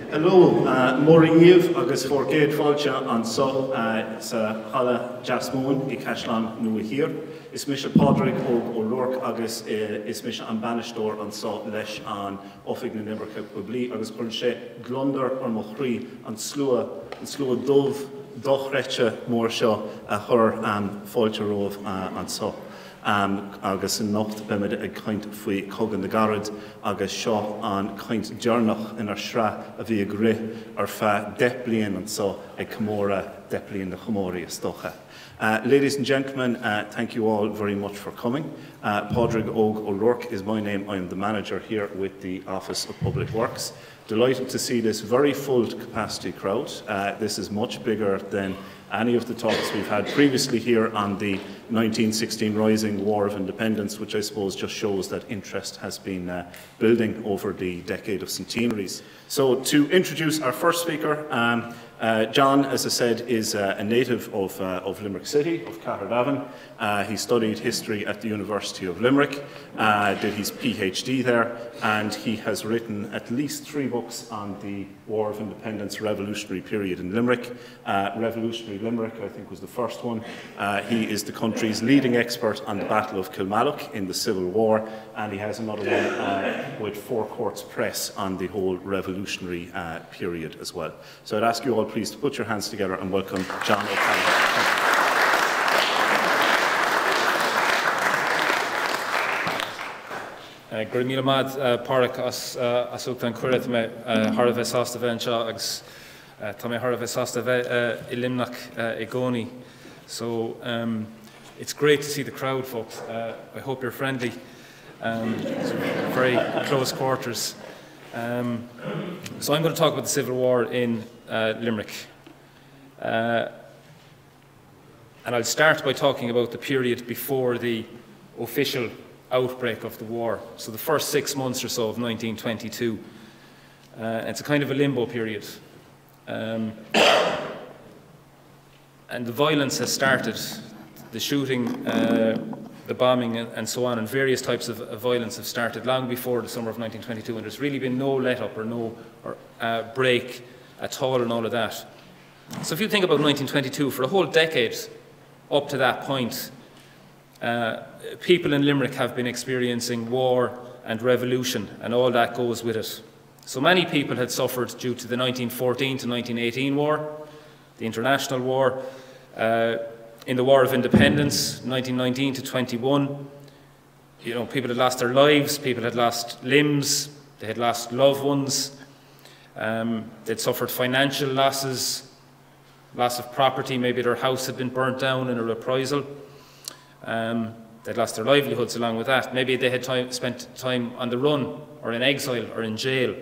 Hello, Moriev agus forgéad fáilte an so sa chala Jasmine I Cashlan nua here. Is mis a Padraig og O'Rourke agus is mis an banistóir an so leis an Ophig na Limerick Publi agus chun sé glundar ar mo chrí an slua dubh dochrete mór seo a chur an fáilte rómh an so. Agus in nocht bimid ag caint faoi cogan na garad agus seo an caint dearnach in ar sra a bhí ag ri ar fa 10 bliain an so ag Camóra 10 bliain na Chamóra stocha. Ladies and gentlemen, thank you all very much for coming. Padraig O'Rourke is my name. I am the manager here with the Office of Public Works. Delighted to see this very full capacity crowd. This is much bigger than any of the talks we've had previously here on the 1916 Rising War of Independence, which I suppose just shows that interest has been building over the decade of centenaries. So to introduce our first speaker, John, as I said, is a native of Limerick City, of Caherdavan. He studied history at the University of Limerick, did his PhD there, and he has written at least 3 books on the War of Independence revolutionary period in Limerick. Revolutionary Limerick, I think, was the first one. He is the country's leading expert on the Battle of Kilmallock in the Civil War, and he has another one with 4 Courts Press on the whole revolutionary period as well. So I'd ask you all please to put your hands together and welcome John O'Callaghan. Gur míle maid páric as ucht an cuiread me thar bheith sásta bheith anseo agus tá mé thar bheith sásta bheith I limnach I gcónaí. So it's great to see the crowd, folks. I hope you're friendly. It's very close quarters. So I'm going to talk about the Civil War in Limerick. And I'll start by talking about the period before the official outbreak of the war. So the first 6 months or so of 1922. It's a kind of a limbo period. And the violence has started. The shooting, the bombing and so on, and various types of violence have started long before the summer of 1922, and there's really been no let-up or no break at all in all of that. So if you think about 1922, for a whole decade up to that point, people in Limerick have been experiencing war and revolution, and all that goes with it. So many people had suffered due to the 1914 to 1918 war, the International War, in the War of Independence, 1919 to 21, you know, people had lost their lives, people had lost limbs, they had lost loved ones, they'd suffered financial losses, loss of property, maybe their house had been burnt down in a reprisal, they'd lost their livelihoods along with that, maybe they had spent time on the run, or in exile, or in jail.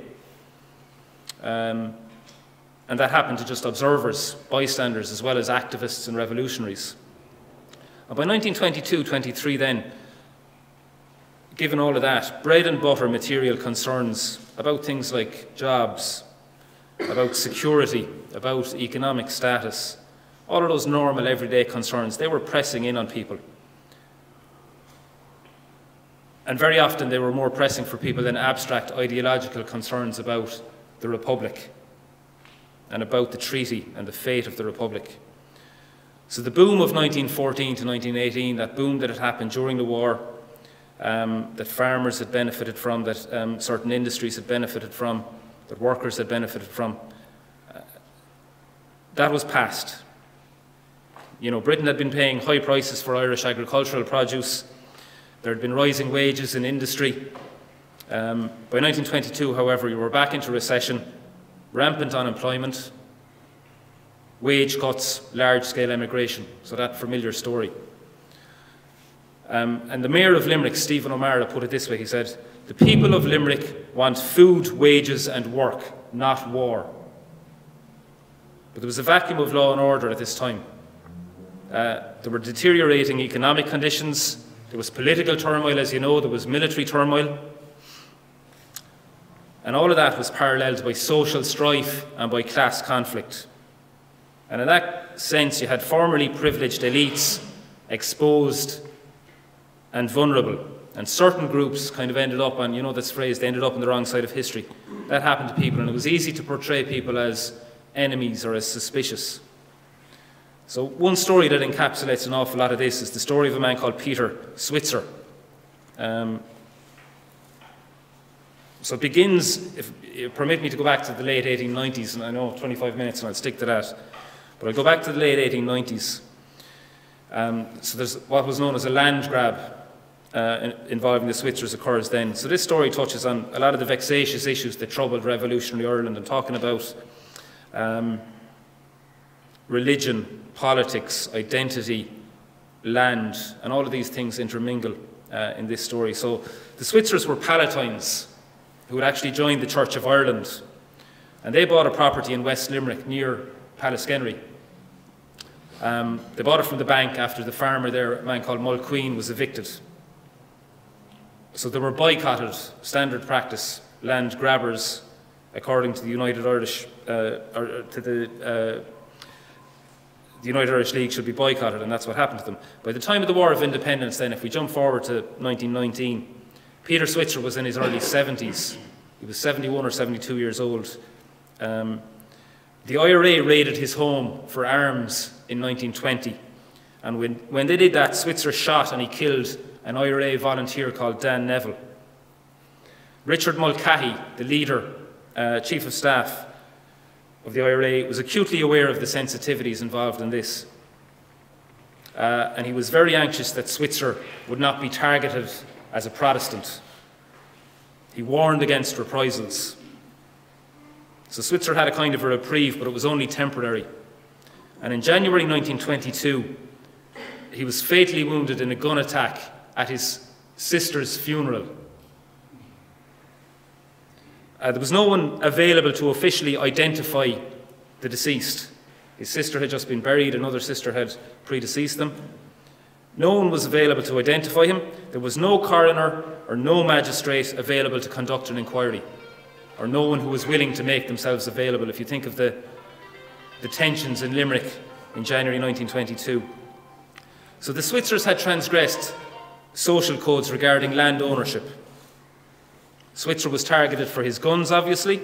And that happened to just observers, bystanders, as well as activists and revolutionaries. And by 1922-23 then, given all of that, bread and butter material concerns about things like jobs, about security, about economic status, all of those normal everyday concerns, they were pressing in on people. And very often they were more pressing for people than abstract ideological concerns about the Republic and about the treaty and the fate of the Republic. So the boom of 1914 to 1918, that boom that had happened during the war, that farmers had benefited from, that certain industries had benefited from, that workers had benefited from, that was past. You know, Britain had been paying high prices for Irish agricultural produce. There had been rising wages in industry. By 1922, however, you were back into recession, rampant unemployment, wage cuts, large-scale emigration. So that familiar story. And the Mayor of Limerick, Stephen O'Mara, put it this way. He said, "The people of Limerick want food, wages and work, not war." But there was a vacuum of law and order at this time. There were deteriorating economic conditions. There was political turmoil, as you know. There was military turmoil. And all of that was paralleled by social strife and by class conflict. And in that sense, you had formerly privileged elites exposed and vulnerable. And certain groups kind of ended up on, you know this phrase, they ended up on the wrong side of history. That happened to people, and it was easy to portray people as enemies or as suspicious. So one story that encapsulates an awful lot of this is the story of a man called Peter Switzer. So it begins, if you permit me to go back to the late 1890s, and I know 25 minutes and I'll stick to that, but I'll go back to the late 1890s. So there's what was known as a land grab involving the Switzers occurs then. So this story touches on a lot of the vexatious issues that troubled revolutionary Ireland, and talking about religion, politics, identity, land, and all of these things intermingle in this story. So the Switzers were Palatines who had actually joined the Church of Ireland, and they bought a property in West Limerick near Pallaskenry. They bought it from the bank after the farmer there, a man called Mulqueen, was evicted. So they were boycotted, standard practice, land grabbers, according to the United Irish, or to the United Irish League should be boycotted, and that's what happened to them. By the time of the War of Independence then, if we jump forward to 1919, Peter Switzer was in his early 70s. He was 71 or 72 years old. The IRA raided his home for arms in 1920, and when they did that, Switzer shot and he killed an IRA volunteer called Dan Neville. Richard Mulcahy, the leader, Chief of Staff of the IRA, was acutely aware of the sensitivities involved in this. And he was very anxious that Switzer would not be targeted as a Protestant. He warned against reprisals. So Switzer had a kind of a reprieve, but it was only temporary. And in January 1922, he was fatally wounded in a gun attack at his sister's funeral. There was no one available to officially identify the deceased. His sister had just been buried, another sister had predeceased them. No one was available to identify him. There was no coroner or no magistrate available to conduct an inquiry, or no one who was willing to make themselves available, if you think of the tensions in Limerick in January 1922. So the Switzers had transgressed social codes regarding land ownership. Switzer was targeted for his guns, obviously,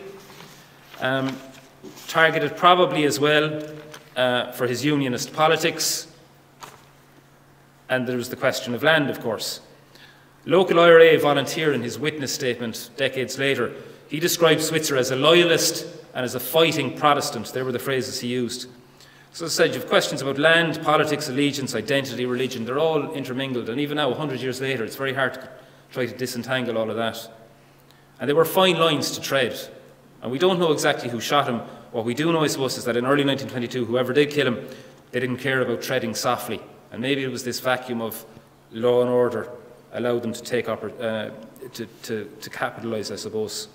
targeted probably as well for his unionist politics, and there was the question of land, of course. Local IRA volunteer, in his witness statement decades later, he described Switzer as a loyalist and as a fighting Protestant. They were the phrases he used. So as I said, you have questions about land, politics, allegiance, identity, religion. They're all intermingled, and even now, 100 years later, it's very hard to try to disentangle all of that. And they were fine lines to tread. And we don't know exactly who shot him. What we do know, I suppose, is that in early 1922, whoever did kill him, they didn't care about treading softly. And maybe it was this vacuum of law and order allowed them to take to capitalise, I suppose.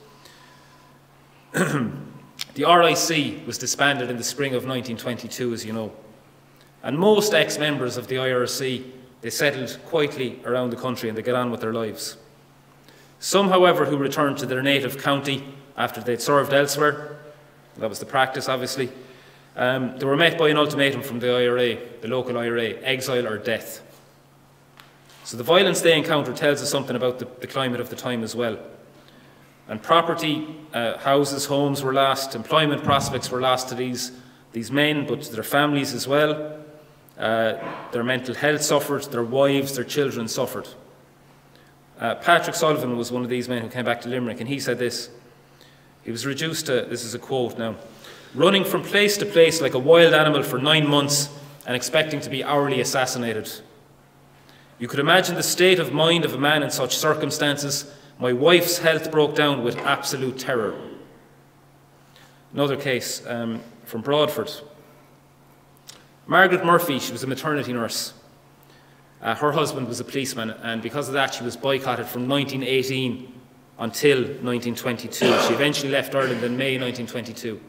The RIC was disbanded in the spring of 1922, as you know. And most ex-members of the IRC, they settled quietly around the country and they get on with their lives. Some, however, who returned to their native county after they'd served elsewhere, that was the practice, obviously, they were met by an ultimatum from the IRA, the local IRA, exile or death. So the violence they encountered tells us something about the climate of the time as well. And property, houses, homes were lost, employment prospects were lost to these men, but to their families as well. Their mental health suffered, their wives, their children suffered. Patrick Sullivan was one of these men who came back to Limerick, and he said this. He was reduced to, this is a quote now, running from place to place like a wild animal for 9 months and expecting to be hourly assassinated. You could imagine the state of mind of a man in such circumstances. My wife's health broke down with absolute terror. Another case from Broadford. Margaret Murphy, she was a maternity nurse. Her husband was a policeman, and because of that she was boycotted from 1918 until 1922. She eventually left Ireland in May 1922.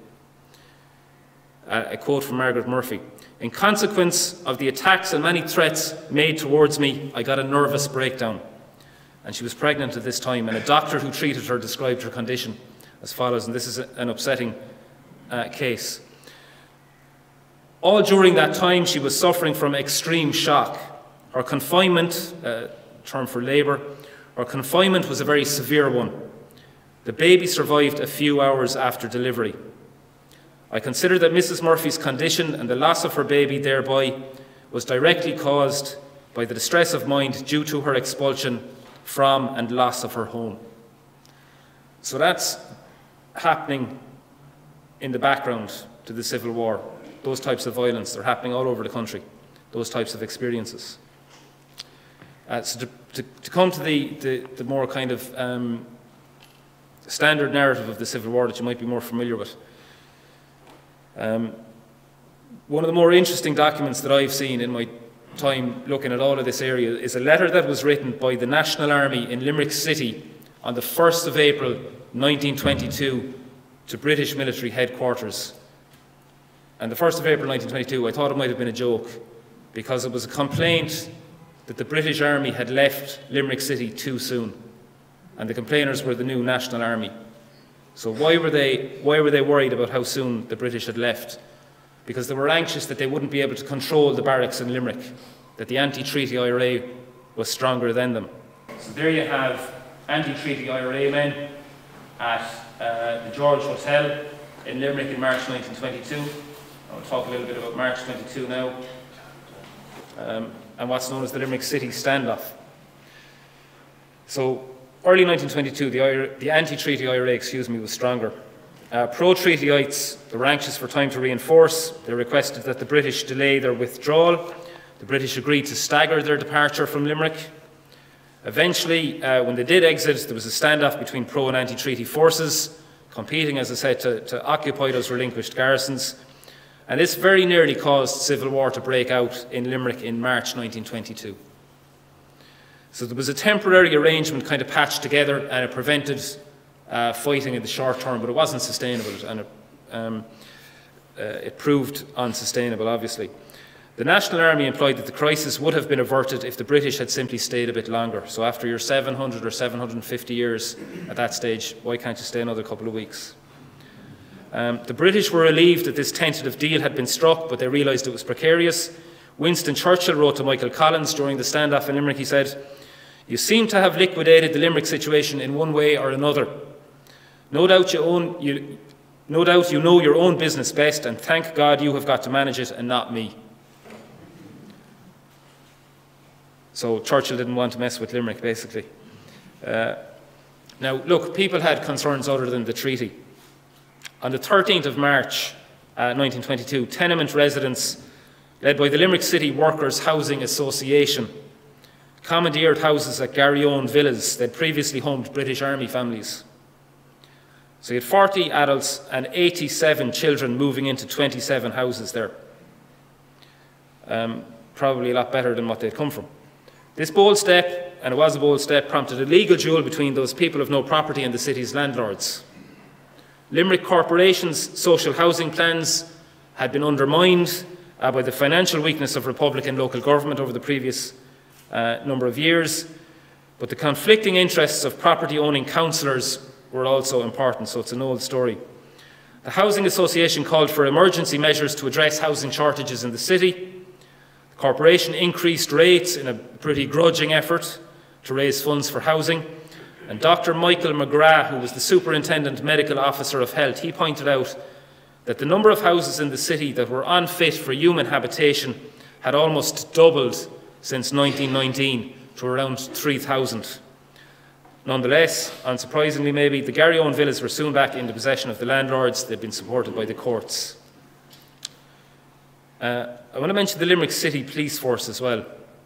A quote from Margaret Murphy. In consequence of the attacks and many threats made towards me, I got a nervous breakdown. And she was pregnant at this time, and a doctor who treated her described her condition as follows, and this is an upsetting case. All during that time she was suffering from extreme shock. Her confinement, term for labour, Her confinement was a very severe one. The baby survived a few hours after delivery. I consider that Mrs. Murphy's condition and the loss of her baby thereby was directly caused by the distress of mind due to her expulsion from and loss of her home. So that's happening in the background to the Civil War. Those types of violence, they're happening all over the country, those types of experiences. So to come to the more kind of standard narrative of the Civil War that you might be more familiar with. One of the more interesting documents that I've seen in my time looking at all of this area is a letter that was written by the National Army in Limerick City on the 1st of April 1922 to British military headquarters. And the 1st of April 1922, I thought it might have been a joke because it was a complaint that the British Army had left Limerick City too soon, and the complainers were the new National Army. So why were they worried about how soon the British had left? Because they were anxious that they wouldn't be able to control the barracks in Limerick, that the anti-treaty IRA was stronger than them. So there you have anti-treaty IRA men at the George Hotel in Limerick in March 1922. I'll talk a little bit about March 22 now, and what's known as the Limerick City standoff. So early 1922, the anti-treaty IRA, was stronger. Pro-treatyites, they were anxious for time to reinforce. They requested that the British delay their withdrawal. The British agreed to stagger their departure from Limerick. Eventually, when they did exit, there was a standoff between pro and anti-treaty forces, competing, as I said, to occupy those relinquished garrisons. And this very nearly caused civil war to break out in Limerick in March 1922. So there was a temporary arrangement kind of patched together, and it prevented fighting in the short term, but it wasn't sustainable, and it proved unsustainable, obviously. The National Army implied that the crisis would have been averted if the British had simply stayed a bit longer. So after your 700 or 750 years at that stage, why can't you stay another couple of weeks? The British were relieved that this tentative deal had been struck, but they realised it was precarious. Winston Churchill wrote to Michael Collins during the standoff in Limerick. He said, "You seem to have liquidated the Limerick situation in one way or another. No doubt you know your own business best, and thank God you have got to manage it and not me." So Churchill didn't want to mess with Limerick, basically. Now, look, people had concerns other than the treaty. On the 13th of March 1922, tenement residents, led by the Limerick City Workers' Housing Association, commandeered houses at Garryowen Villas that previously homed British Army families. So you had 40 adults and 87 children moving into 27 houses there. Probably a lot better than what they'd come from. This bold step, and it was a bold step, prompted a legal duel between those people of no property and the city's landlords. Limerick Corporation's social housing plans had been undermined by the financial weakness of Republican local government over the previous number of years, but the conflicting interests of property-owning councillors were also important, so it's an old story. The Housing Association called for emergency measures to address housing shortages in the city. The corporation increased rates in a pretty grudging effort to raise funds for housing. And Dr. Michael McGrath, who was the Superintendent Medical Officer of Health, he pointed out that the number of houses in the city that were unfit for human habitation had almost doubled since 1919 to around 3,000. Nonetheless, unsurprisingly maybe, the Garryowen Villas were soon back in the possession of the landlords. They'd been supported by the courts. I want to mention the Limerick City Police Force as well.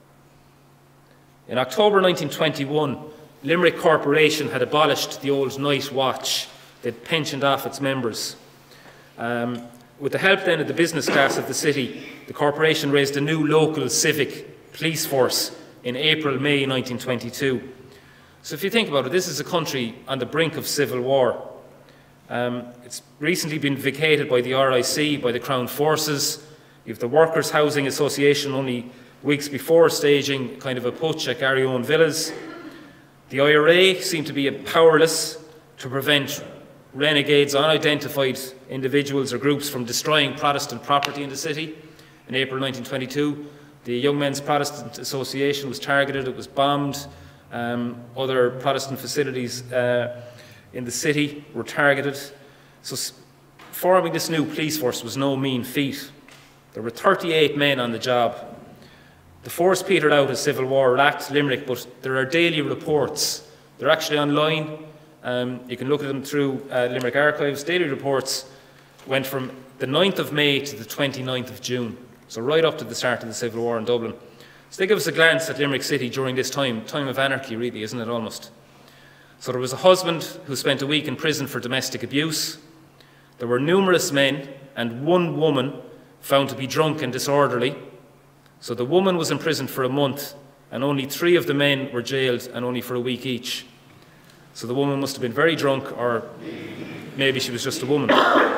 In October 1921, Limerick Corporation had abolished the old night watch. They'd pensioned off its members. With the help then of the business class of the city, the corporation raised a new local civic police force in April-May 1922. So if you think about it, this is a country on the brink of civil war. It's recently been vacated by the RIC, by the Crown Forces. You have the Workers' Housing Association only weeks before staging kind of a putsch at Garryowen Villas. The IRA seemed to be powerless to prevent renegades, unidentified individuals or groups from destroying Protestant property in the city. In April 1922, the Young Men's Protestant Association was targeted, it was bombed, Other Protestant facilities in the city were targeted. So forming this new police force was no mean feat. There were 38 men on the job. The force petered out as Civil War racked Limerick, but there are daily reports. They're actually online. You can look at them through Limerick Archives. Daily reports went from the 9th of May to the 29th of June, so right up to the start of the Civil War in Dublin. So they give us a glance at Limerick City during this time of anarchy really, isn't it, almost? So there was a husband who spent a week in prison for domestic abuse. There were numerous men and one woman found to be drunk and disorderly. So the woman was imprisoned for a month, and only 3 of the men were jailed, and only for a week each. So the woman must have been very drunk, or maybe she was just a woman.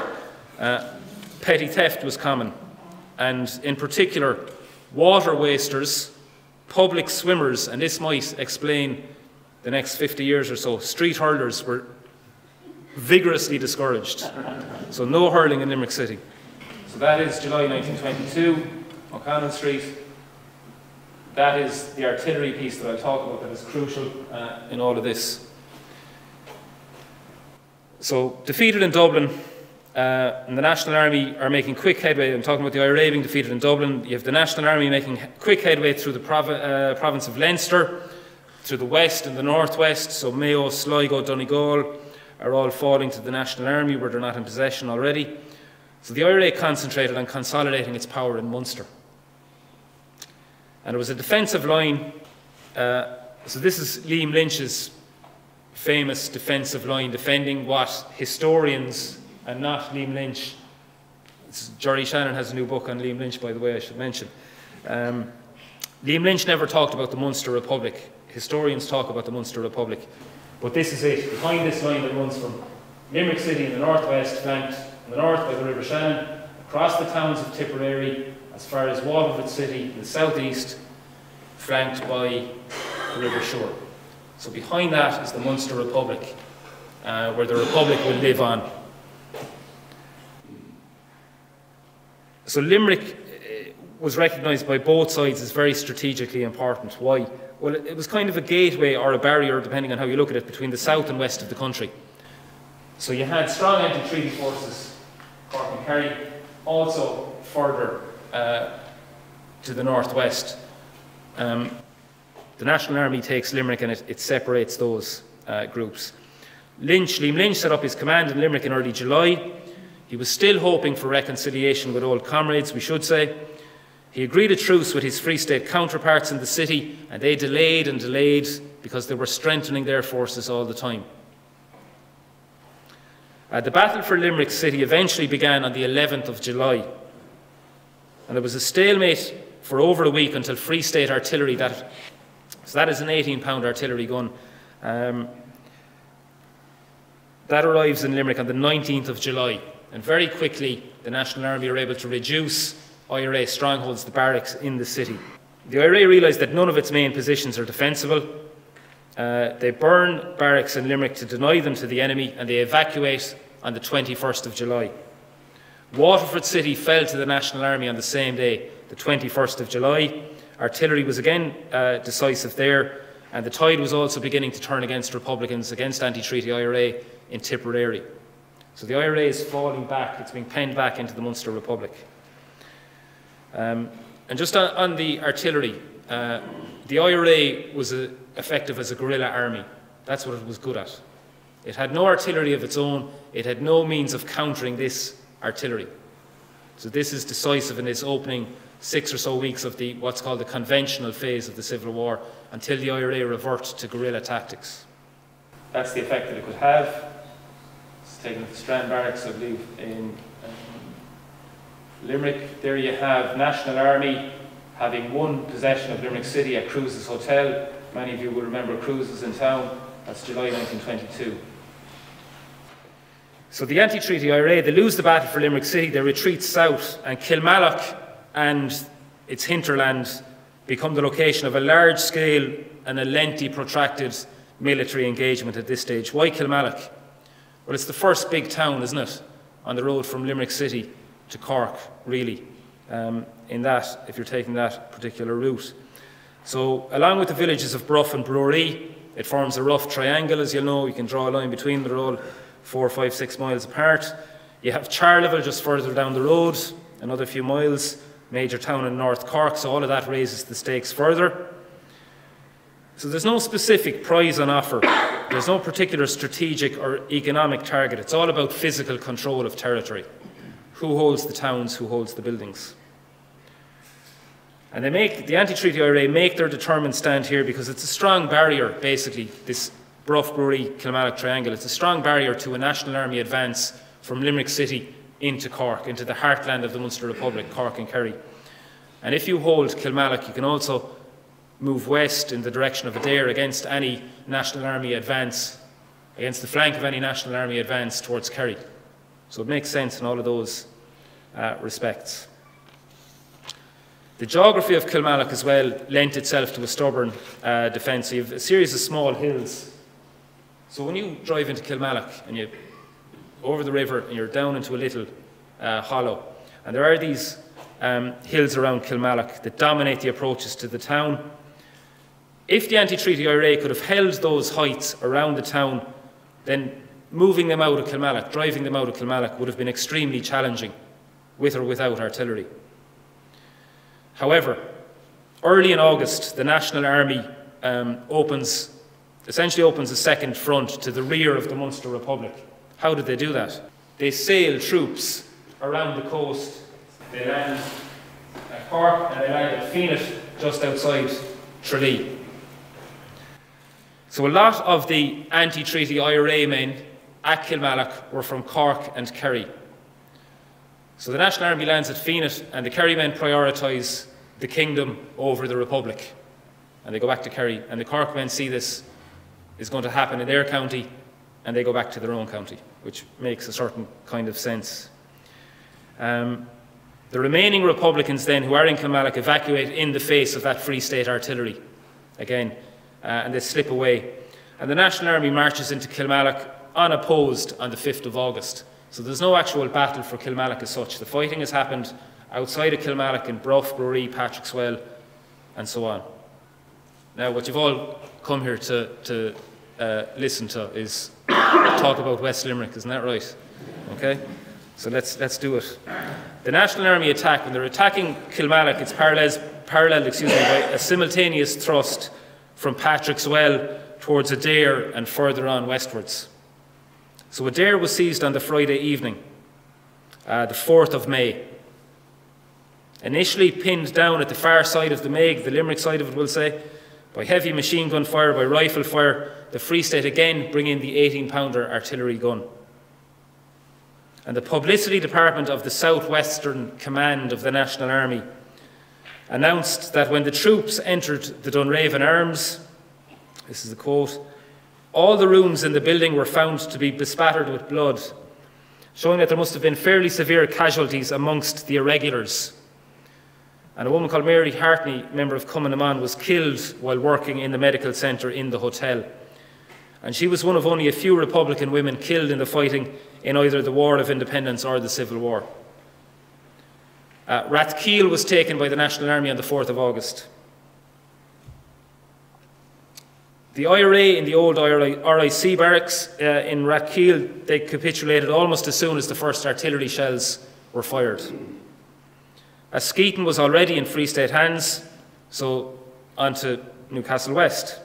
Petty theft was common, and in particular, water wasters, public swimmers, and this might explain the next 50 years or so, street hurlers were vigorously discouraged. So no hurling in Limerick City. So that is July 1922, O'Connell Street. That is the artillery piece that I'll talk about that is crucial in all of this. So defeated in Dublin, and the National Army are making quick headway. I'm talking about the IRA being defeated in Dublin. You have the National Army making quick headway through the province of Leinster, through the west and the northwest. So Mayo, Sligo, Donegal are all falling to the National Army where they're not in possession already. So the IRA concentrated on consolidating its power in Munster. And it was a defensive line. So this is Liam Lynch's famous defensive line, defending what historians, and not Liam Lynch. Jerry Shannon has a new book on Liam Lynch, by the way, I should mention. Liam Lynch never talked about the Munster Republic. Historians talk about the Munster Republic. But this is it. Behind this line that runs from Limerick City in the northwest, flanked in the north by the River Shannon, across the towns of Tipperary, as far as Waterford City in the southeast, flanked by the River Suir. So behind that is the Munster Republic, where the Republic will live on. So Limerick was recognised by both sides as very strategically important. Why? Well, it was kind of a gateway or a barrier, depending on how you look at it, between the south and west of the country. So you had strong anti-treaty forces, Cork and Kerry, also further to the northwest. The National Army takes Limerick and it separates those groups. Liam Lynch set up his command in Limerick in early July. He was still hoping for reconciliation with old comrades, we should say. He agreed a truce with his Free State counterparts in the city, and they delayed and delayed because they were strengthening their forces all the time. The battle for Limerick City eventually began on the 11th of July, and there was a stalemate for over a week until Free State artillery, so that is an 18-pound artillery gun, that arrives in Limerick on the 19th of July. And very quickly, the National Army are able to reduce IRA strongholds, the barracks in the city. The IRA realised that none of its main positions are defensible. They burn barracks in Limerick to deny them to the enemy, and they evacuate on the 21st of July. Waterford City fell to the National Army on the same day, the 21st of July. Artillery was again decisive there, and the tide was also beginning to turn against Republicans, against anti-treaty IRA in Tipperary. So the IRA is falling back, it's being penned back into the Munster Republic. And just on the artillery, the IRA was effective as a guerrilla army. That's what it was good at. It had no artillery of its own, it had no means of countering this artillery. So this is decisive in its opening 6 or so weeks of what's called the conventional phase of the Civil War, until the IRA revert to guerrilla tactics. That's the effect that it could have. It's taken at the Strand Barracks, I believe, in Limerick. There you have National Army having won possession of Limerick City at Cruises Hotel. Many of you will remember Cruises in town. That's July 1922. So the anti-treaty IRA, they lose the battle for Limerick City, they retreat south, and Kilmallock and its hinterland become the location of a large-scale and a lengthy, protracted military engagement at this stage. Why Kilmallock? Well, it's the first big town, isn't it, on the road from Limerick City to Cork, really, in that, if you're taking that particular route. So along with the villages of Bruff and Brewery, it forms a rough triangle, as you'll know. You can draw a line between them. They're all 4, 5, 6 miles apart. You have Charleville just further down the road, another few miles, major town in North Cork, so all of that raises the stakes further. So there's no specific prize on offer. There's no particular strategic or economic target. It's all about physical control of territory. Who holds the towns, who holds the buildings. And the anti-treaty IRA make their determined stand here because it's a strong barrier, basically, this Bruff, Brewery, Kilmallock triangle. It's a strong barrier to a National Army advance from Limerick City into Cork, into the heartland of the Munster Republic, Cork and Kerry. And if you hold Kilmallock, you can also move west in the direction of Adair against any National Army advance, against the flank of any National Army advance towards Kerry. So it makes sense in all of those respects. The geography of Kilmallock as well lent itself to a stubborn defence. So you have a series of small hills. So when you drive into Kilmallock and you over the river and you're down into a little hollow, and there are these hills around Kilmallock that dominate the approaches to the town. If the anti-treaty IRA could have held those heights around the town, then moving them out of Kilmallock, driving them out of Kilmallock would have been extremely challenging, with or without artillery. However, early in August, the National Army essentially opens a second front to the rear of the Munster Republic. How did they do that? They sail troops around the coast. They land at Cork and they land at Feenit, just outside Tralee. So a lot of the anti-treaty IRA men at Kilmallock were from Cork and Kerry. So the National Army lands at Feenit and the Kerry men prioritise the kingdom over the Republic. And they go back to Kerry, and the Cork men see this is going to happen in their county, and they go back to their own county, which makes a certain kind of sense. The remaining Republicans then who are in Kilmallock evacuate in the face of that Free State artillery again, and they slip away. And the National Army marches into Kilmallock unopposed on the 5th of August. So there's no actual battle for Kilmallock as such. The fighting has happened outside of Kilmallock in Bruff, Brewery, Patrickswell, and so on. Now, what you've all come here to listen to is talk about West Limerick, isn't that right? Okay, so let's do it. The National Army attack, when they're attacking Kilmallock, it's paralleled by a simultaneous thrust from Patrickswell towards Adair and further on westwards. So Adair was seized on the Friday evening, the 4th of May. Initially pinned down at the far side of the Meg, the Limerick side of it, we'll say, by heavy machine gun fire, by rifle fire, the Free State again bring in the 18-pounder artillery gun. And the Publicity Department of the Southwestern Command of the National Army announced that when the troops entered the Dunraven Arms, this is the quote, all the rooms in the building were found to be bespattered with blood, showing that there must have been fairly severe casualties amongst the irregulars. And a woman called Mary Hartney, member of Cumann was killed while working in the medical centre in the hotel. And she was one of only a few Republican women killed in the fighting in either the War of Independence or the Civil War. Rathkeil was taken by the National Army on the 4th of August. The IRA in the old RIC barracks in Rathkeil, they capitulated almost as soon as the first artillery shells were fired. Skeaton was already in Free State hands, so on to Newcastle West.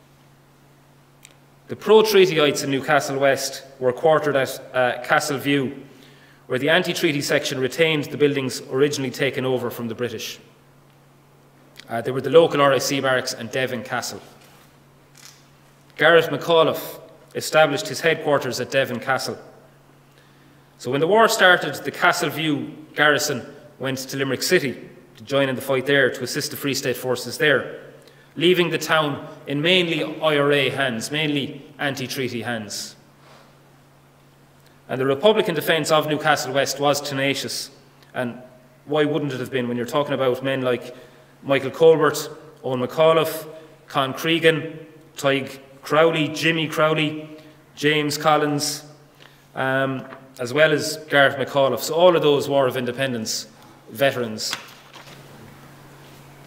The pro-treatyites in Newcastle West were quartered at Castle View, where the anti-treaty section retained the buildings originally taken over from the British. They were the local RIC barracks and Devon Castle. Garrett McAuliffe established his headquarters at Devon Castle. So when the war started, the Castle View garrison went to Limerick City to join in the fight there, to assist the Free State forces there, leaving the town in mainly IRA hands, mainly anti-treaty hands. And the Republican defence of Newcastle West was tenacious. And why wouldn't it have been when you're talking about men like Michael Colbert, Owen McAuliffe, Con Cregan, Tig Crowley, Jimmy Crowley, James Collins, as well as Garrett McAuliffe. So all of those War of Independence veterans.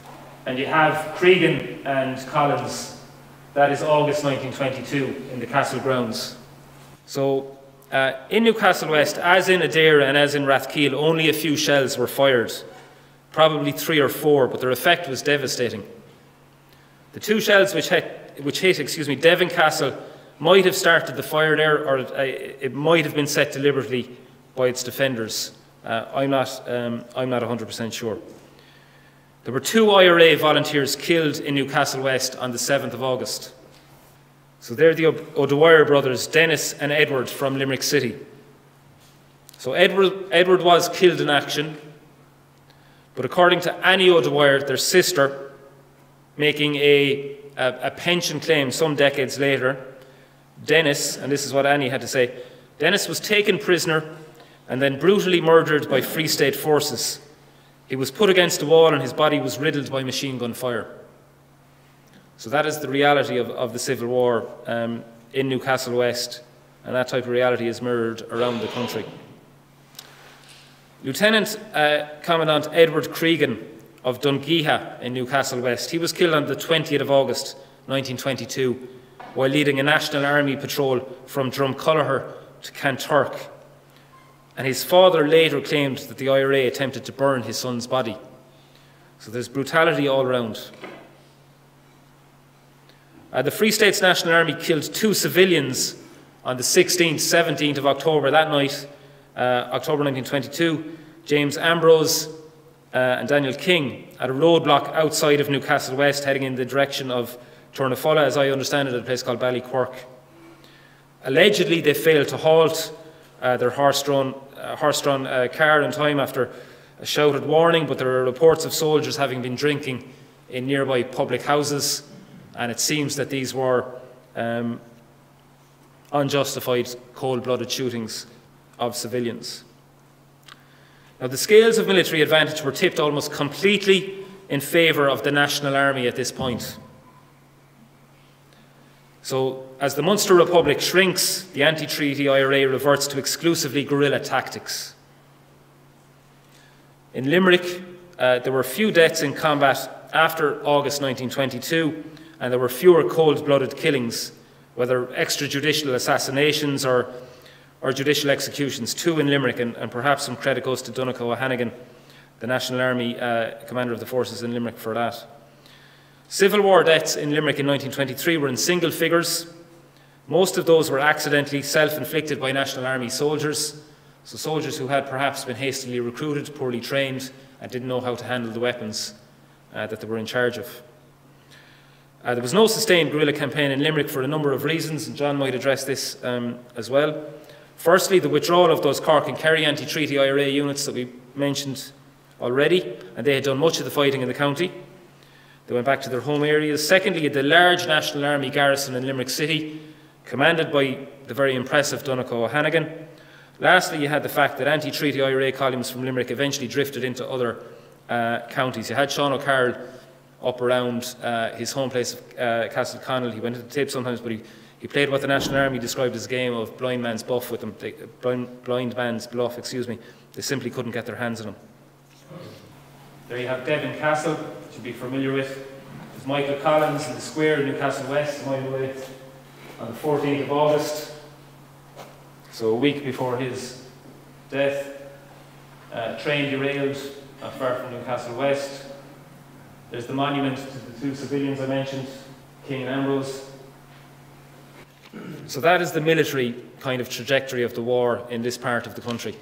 And you have Cregan and Collins. That is August 1922 in the castle grounds. So in Newcastle West, as in Adara and as in Rathkeale, only a few shells were fired, probably 3 or 4, but their effect was devastating. The 2 shells which hit Devon Castle might have started the fire there, or it might have been set deliberately by its defenders. I'm not 100% sure. There were 2 IRA volunteers killed in Newcastle West on the 7th of August. So they're the O'Dwyer brothers, Dennis and Edward from Limerick City. So Edward was killed in action, but according to Annie O'Dwyer, their sister, making a pension claim some decades later, Dennis, and this is what Annie had to say, Dennis was taken prisoner and then brutally murdered by Free State forces. He was put against a wall and his body was riddled by machine gun fire. So that is the reality of the Civil War in Newcastle West, and that type of reality is mirrored around the country. Lieutenant Commandant Edward Cregan of Dungeeha in Newcastle West, he was killed on the 20th of August 1922 while leading a National Army patrol from Drumculliher to Kanturk. And his father later claimed that the IRA attempted to burn his son's body. So there's brutality all around. The Free State's National Army killed 2 civilians on the 16th, 17th of October, that night, October 1922, James Ambrose and Daniel King at a roadblock outside of Newcastle West heading in the direction of Tournafulla, as I understand it, at a place called Ballyquirk. Allegedly, they failed to halt their horse-drawn car in time after a shouted warning, but there are reports of soldiers having been drinking in nearby public houses, and it seems that these were unjustified, cold-blooded shootings of civilians. Now, the scales of military advantage were tipped almost completely in favour of the National Army at this point. So, as the Munster Republic shrinks, the anti-treaty IRA reverts to exclusively guerrilla tactics. In Limerick, there were few deaths in combat after August 1922, and there were fewer cold-blooded killings, whether extrajudicial assassinations or judicial executions, 2 in Limerick, and perhaps some credit goes to Donncha O'Hannigan, the National Army commander of the forces in Limerick, for that. Civil War deaths in Limerick in 1923 were in single figures. Most of those were accidentally self-inflicted by National Army soldiers, so soldiers who had perhaps been hastily recruited, poorly trained, and didn't know how to handle the weapons that they were in charge of. There was no sustained guerrilla campaign in Limerick for a number of reasons, and John might address this as well. Firstly, the withdrawal of those Cork and Kerry anti-treaty IRA units that we mentioned already, and they had done much of the fighting in the county. They went back to their home areas. Secondly, the large National Army garrison in Limerick City, commanded by the very impressive Donncha O'Hannigan. Lastly, you had the fact that anti-treaty IRA columns from Limerick eventually drifted into other counties. You had Sean O'Carroll up around his home place of Castle Connell. He went to the tape sometimes, but he played what the National Army described as a game of blind man's bluff with them. Blind man's bluff, excuse me. They simply couldn't get their hands on him. There you have Devon Castle, which you'll be familiar with. There's Michael Collins in the square in Newcastle West, a mile away, on the 14th of August. So a week before his death. Train derailed not far from Newcastle West. There's the monument to the 2 civilians I mentioned, King and Ambrose. So that is the military kind of trajectory of the war in this part of the country.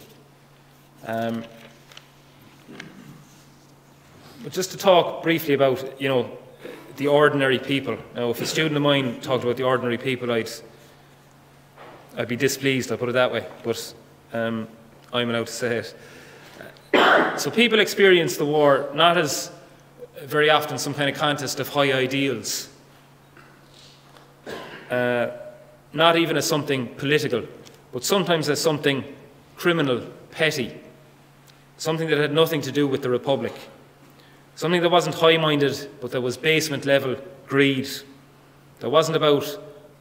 But just to talk briefly about, the ordinary people. Now, if a student of mine talked about the ordinary people, I'd be displeased, I'll put it that way, but I'm allowed to say it. So people experience the war not as very often some kind of contest of high ideals, not even as something political, but sometimes as something criminal, petty, something that had nothing to do with the Republic, something that wasn't high-minded, but that was basement-level greed, that wasn't about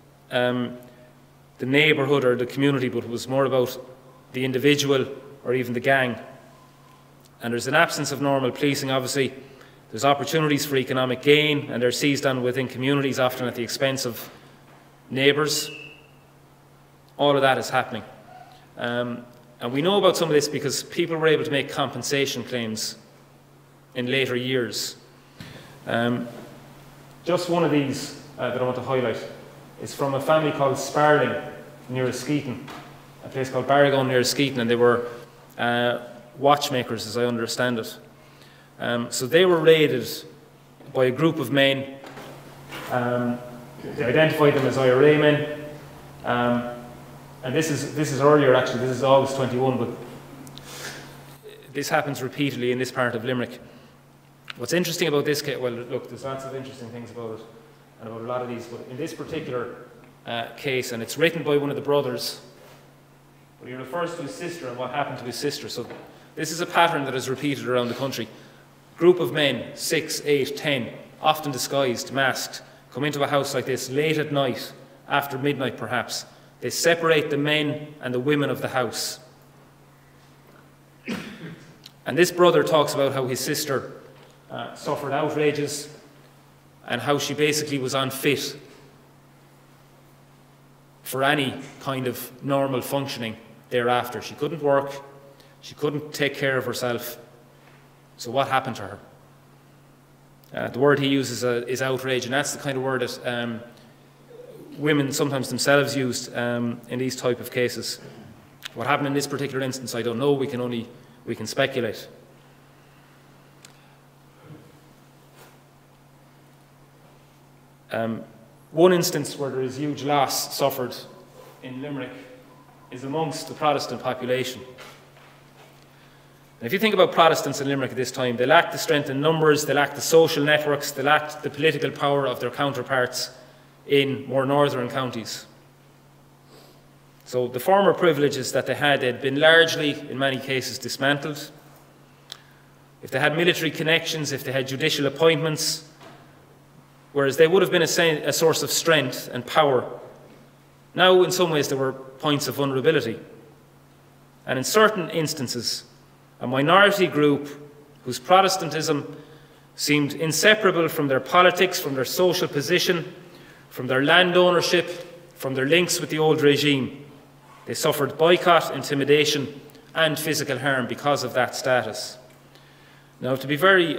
the neighbourhood or the community, but it was more about the individual or even the gang. And there's an absence of normal policing, obviously, There's opportunities for economic gain, and they're seized on within communities, often at the expense of neighbours. All of that is happening. And we know about some of this because people were able to make compensation claims in later years. Just one of these that I want to highlight is from a family called Sparling near Skeeton, a place called Barragon near Skeeton, and they were watchmakers, as I understand it. So they were raided by a group of men. They identified them as IRA men. And this is earlier, actually. This is August 21, but this happens repeatedly in this part of Limerick. What's interesting about this case, well, look, there's lots of interesting things about it and about a lot of these, but in this particular case, and it's written by one of the brothers, but he refers to his sister and what happened to his sister. So this is a pattern that is repeated around the country. Group of men, 6, 8, 10, often disguised, masked, come into a house like this late at night, after midnight perhaps. They separate the men and the women of the house. And this brother talks about how his sister suffered outrages and how she basically was unfit for any kind of normal functioning thereafter. She couldn't work, she couldn't take care of herself. So what happened to her? The word he uses is outrage, and that's the kind of word that women sometimes themselves used in these type of cases. What happened in this particular instance, I don't know. We can speculate. One instance where there is huge loss suffered in Limerick is amongst the Protestant population. And if you think about Protestants in Limerick at this time, they lacked the strength in numbers, they lacked the social networks, they lacked the political power of their counterparts in more northern counties. So the former privileges that they had been largely, in many cases, dismantled. If they had military connections, if they had judicial appointments, whereas they would have been a source of strength and power, now in some ways there were points of vulnerability. And in certain instances, a minority group whose Protestantism seemed inseparable from their politics, from their social position, from their land ownership, from their links with the old regime. They suffered boycott, intimidation, and physical harm because of that status. Now, to be very,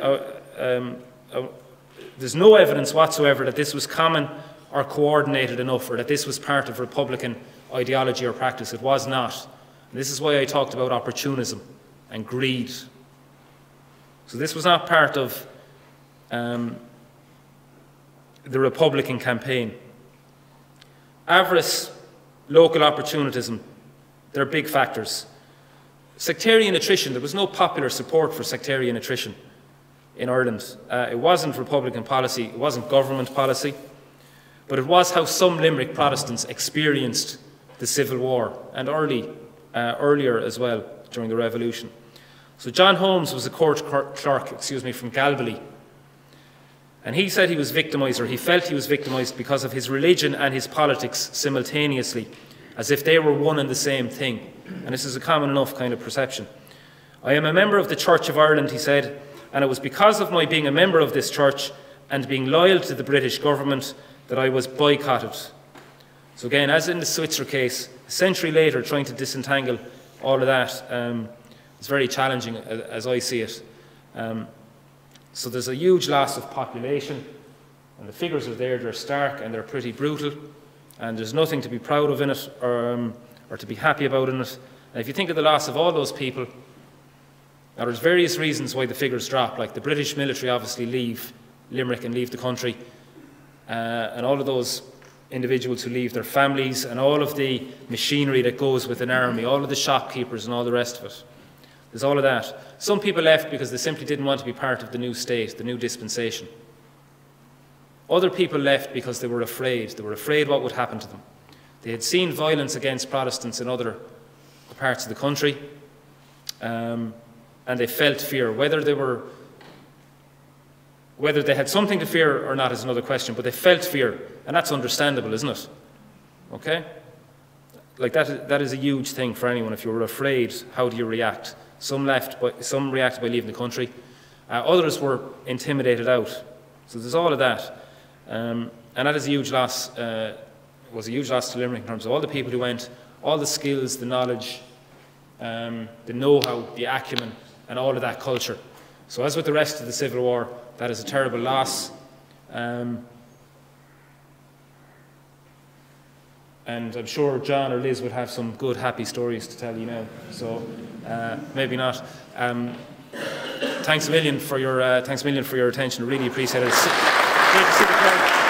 there's no evidence whatsoever that this was common or coordinated enough, or that this was part of Republican ideology or practice. It was not. And this is why I talked about opportunism and greed. So this was not part of the Republican campaign. Avarice, local opportunism, they're big factors. Sectarian attrition, there was no popular support for sectarian attrition in Ireland. It wasn't Republican policy, it wasn't government policy, but it was how some Limerick Protestants experienced the Civil War, and earlier as well, during the Revolution. So John Holmes was a court clerk, from Galbally, and he said he was victimised, or he felt he was victimised because of his religion and his politics simultaneously, as if they were one and the same thing. And this is a common enough kind of perception. I am a member of the Church of Ireland, he said, and it was because of my being a member of this church and being loyal to the British government that I was boycotted. So again, as in the Switzer case, a century later, trying to disentangle all of that, it's very challenging as I see it. So there's a huge loss of population, and the figures are there, they're stark and they're pretty brutal, and there's nothing to be proud of in it or to be happy about in it. And if you think of the loss of all those people, now there's various reasons why the figures drop, like the British military obviously leave Limerick and leave the country, and all of those individuals who leave their families and all of the machinery that goes with an army, all of the shopkeepers and all the rest of it. There's all of that. Some people left because they simply didn't want to be part of the new state, the new dispensation. Other people left because they were afraid. They were afraid what would happen to them. They had seen violence against Protestants in other parts of the country, and they felt fear. Whether they had something to fear or not is another question, but they felt fear, and that's understandable, isn't it? Okay? Like that is a huge thing for anyone. If you were afraid, how do you react? Some reacted by leaving the country, Others were intimidated out. So there's all of that. And that is a huge loss, was a huge loss to Limerick in terms of all the people who went, all the skills, the knowledge, the know-how, the acumen, and all of that culture. So as with the rest of the Civil War, that is a terrible loss. And I'm sure John or Liz would have some good, happy stories to tell you now. So maybe not. Thanks a million for your attention. Really appreciate it. Great to see the crowd.